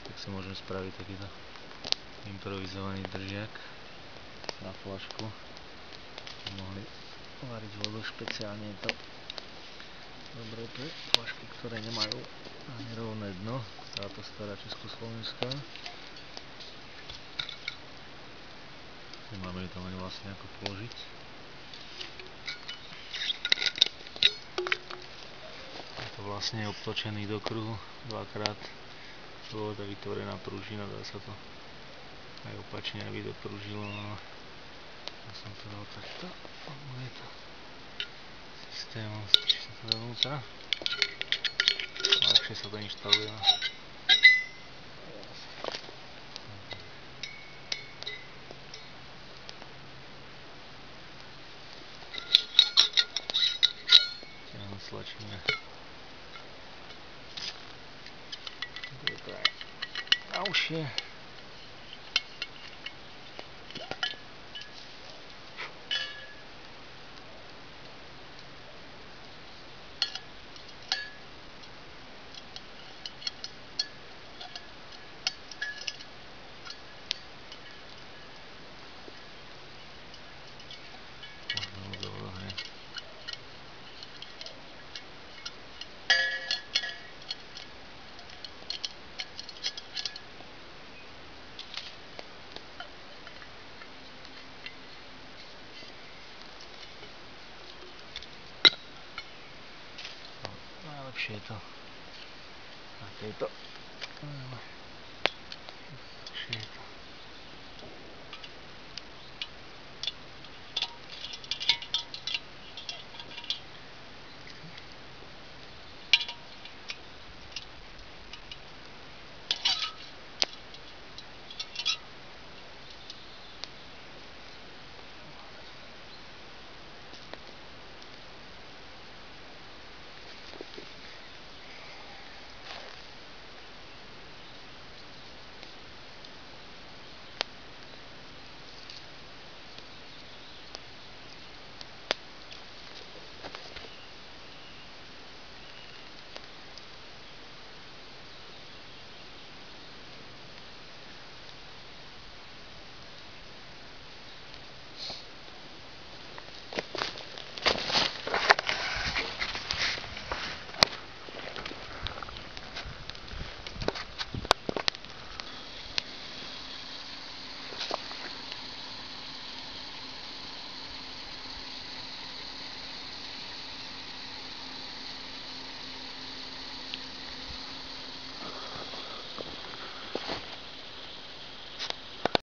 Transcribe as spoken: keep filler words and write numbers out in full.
tak si môžem spraviť takýto improvizovaný držiak na fľašku. Mohli variť vodu, špeciálne je to dobré pre fľašky, ktoré nemajú ani rovné dno. Táto stará československá. Nemáme ju tam ani vlastne ako položiť. Je to vlastne obtočený do kruhu dvakrát. Bolo to vytvorená pružina, dá sa to aj opačne, aby dopružilo. Ja som to dal takto. Je to systémom, či sa to dovnútra. Ľahšie sa to inštaluje. Tiahnu stlačíme. To je to aj ľahšie. Najlepšie je to na tejto